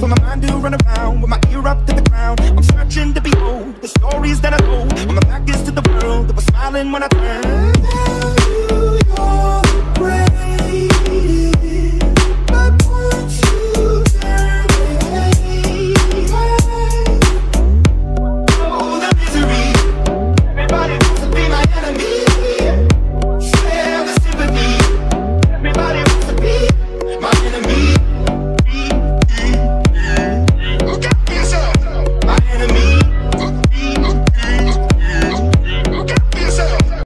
for my mind to run around with my ear up to the ground. I'm searching to behold the stories that I told when my back is to the world that was smiling when I turned.